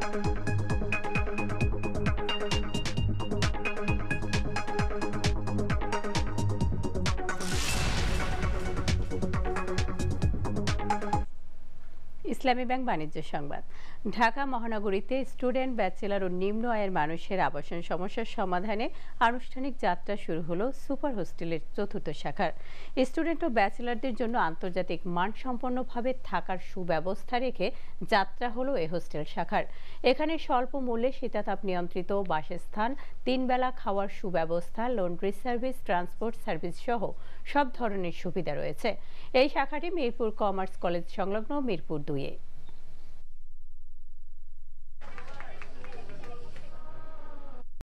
ইসলামী bank বাণিজ্য সংবাদ। ঢাকা মহানগরীতে স্টুডেন্ট, ব্যাচেলর ও নিম্ন আয়ের মানুষের আবাসন সমস্যার সমাধানে আনুষ্ঠানিক যাত্রা শুরু হলো সুপার হোস্টেলের ৪র্থ শাখার। স্টুডেন্ট ও ব্যাচেলরদের জন্য আন্তর্জাতিক মানসম্পন্নভাবে থাকার সুব্যবস্থা রেখে যাত্রা হলো এ হোস্টেল শাখার। এখানে স্বল্প মূল্যে শীতাতাপ নিয়ন্ত্রিত বাসস্থান, ৩ বেলা খাওয়ার সুব্যবস্থা, লন্ড্রি সার্ভিস, ট্রান্সপোর্ট সার্ভিস সহ সব ধরনের সুবিধা রয়েছে। এই শাখাটি মিরপুর কমার্স কলেজ সংলগ্ন মিরপুর ২-এ।